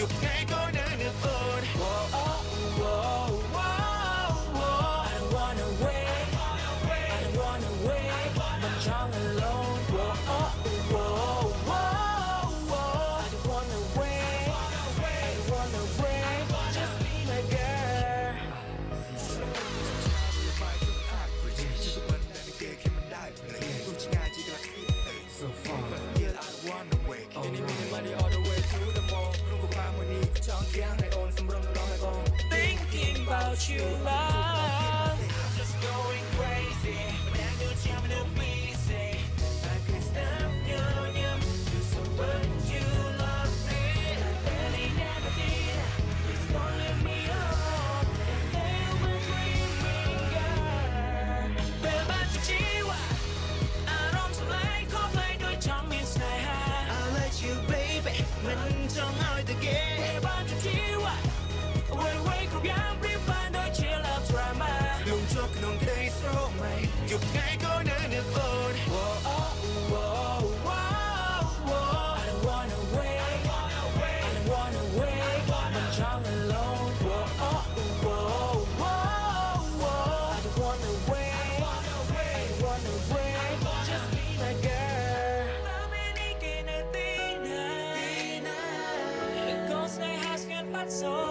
dục ngày có nơi nước ôn. I don't wanna wait, I don't wanna wait, but young alone. I don't wanna wait, I don't wanna wait, just be my girl. So far. Still I don't wanna wait. Any minute money all the way to the mall. Thinking about you, love. Just going crazy. When I do jam in the busy, I can't stop you. You're so much you love me. Really never did. Please don't leave me alone. They were dreaming, girl. Well, but you chiwa. I don't like call play do jump in stay high. I'll let you, baby. Mình trong hỏi từ kia. Well, but you chiwa. Quay cùng nhau biết phản đối chỉ là drama. Luôn cho cái nồng cây số mày. Dục ngày có nơi nước ôn. I don't wanna wait, I don't wanna wait, mình trong alone. I don't wanna wait, I don't wanna wait, just be my girl. Đừng có say hát ngắt bắt số.